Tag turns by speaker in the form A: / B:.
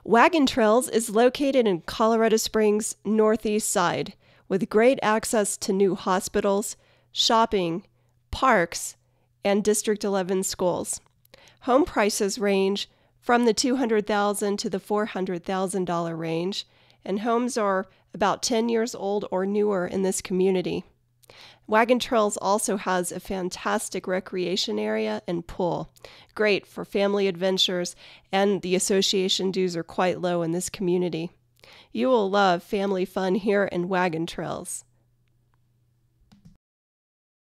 A: Wagon Trails is located in Colorado Springs' northeast side, with great access to new hospitals, shopping, parks, and District 11 schools. Home prices range from the $200,000 to the $400,000 range, and homes are about 10 years old or newer in this community. Wagon Trails also has a fantastic recreation area and pool, great for family adventures, and the association dues are quite low in this community. You will love family fun here in Wagon Trails.